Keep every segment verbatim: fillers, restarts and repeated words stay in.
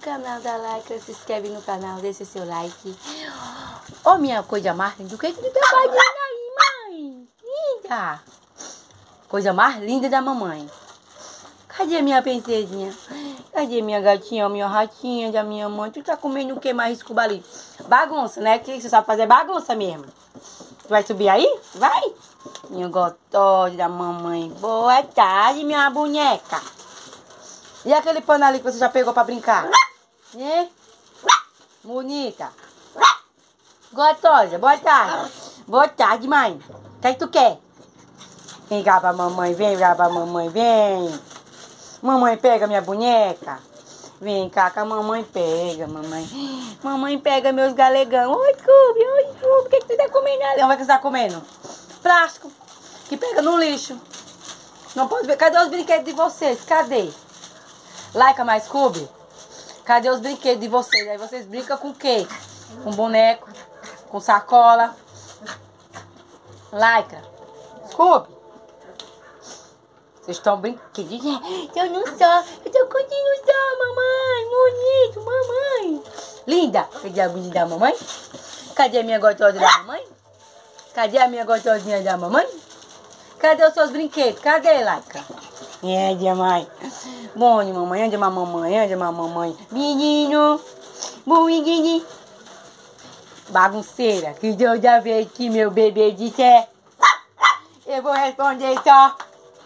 canal da Lycra, se inscreve no canal, deixa seu like. Ó, oh, minha coisa mais linda, o que é que tu tá fazendo aí, mãe? Linda! Coisa mais linda da mamãe. Cadê minha princesinha? Cadê minha gatinha, minha ratinha da minha mãe? Tu tá comendo o que mais, Escuba ali? Bagunça, né? Que você sabe fazer bagunça mesmo. Tu vai subir aí? Vai! Minha gostosa da mamãe. Boa tarde, minha boneca. E aquele pano ali que você já pegou pra brincar? É? Bonita. Gostosa, boa tarde. Boa tarde, mãe. O que é que tu quer? Vem cá pra mamãe, vem cá pra mamãe, vem. Mamãe pega minha boneca. Vem cá que a mamãe pega, mamãe. Mamãe pega meus galegão. Oi, Scooby, oi, Scooby. O que, que tu tá comendo ali? Onde é que você tá comendo? Plástico. Que pega no lixo. Não pode ver. Cadê os brinquedos de vocês? Cadê? Lycra mais Scooby? Cadê os brinquedos de vocês? Aí vocês brincam com o quê? Com boneco, com sacola. Lycra, Scooby. Vocês estão brincando? Eu não sou. Eu tô curtindo só, mamãe. Bonito, mamãe. Linda. Cadê a bonita da mamãe? Cadê a minha gostosa da mamãe? Cadê a minha gostosinha da mamãe? Cadê os seus brinquedos? Cadê, Lycra? É, de mãe. Bom, de mamãe, ande uma mamãe, ande uma mamãe. Menino, menino. Bagunceira, que Deus já veio que meu bebê disse é. Eu vou responder só.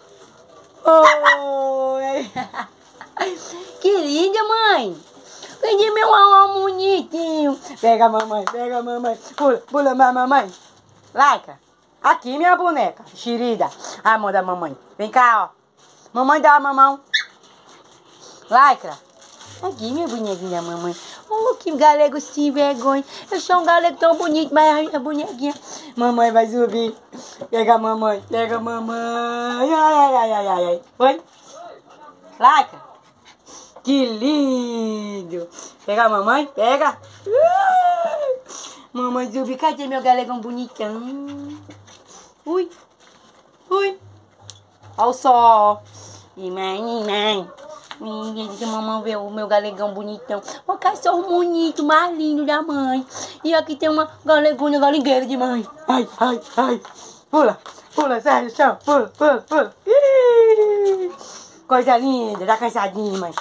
Oi. Que linda, mãe. Cadê meu amor bonitinho? Pega a mamãe, pega a mamãe. Pula, pula, mamãe. Lycra, aqui minha boneca, xerida. A mão da mamãe. Vem cá, ó. Mamãe dá a mamão. Lycra, aqui minha bonequinha da mamãe. Oh, que galego sem vergonha. Eu sou um galego tão bonito, mas a bonequinha. Mamãe vai subir. Pega a mamãe, pega a mamãe. Ai, ai, ai, ai, ai, ai. Oi? Lycra, que lindo. Pega a mamãe, pega. Uh! Mamãe subiu. Cadê meu galegão bonitão? Ui, ui. Olha o sol. E mãe, mãe. Deixa a mamãe ver o meu galegão bonitão. O cachorro bonito, mais lindo da mãe. E aqui tem uma galegona galingueira de mãe. Ai, ai, ai. Pula, pula, sai do chão. Pula, pula, pula. Ih, coisa linda, tá cansadinha, mãe.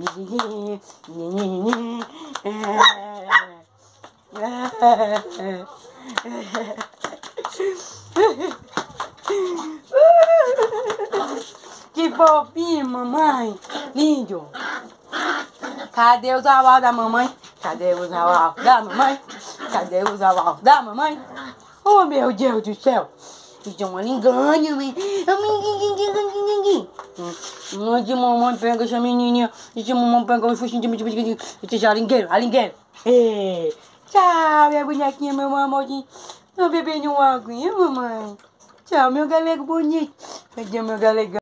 Que fofinho, mamãe. Lindo. Cadê o zawal da mamãe? Cadê o zawal da mamãe? Cadê o zawal da mamãe? Oh, meu Deus do céu. Isso é uma linganha, mãe. Onde mamãe pega essa menininha. Onde mamãe pega o focinho de mim. Esse já alingueiro, alingueiro. Tchau, minha bonequinha, meu amorzinho. Tô bebendo uma aguinha, mamãe. Tchau, meu galego bonito. Cadê o meu galegão?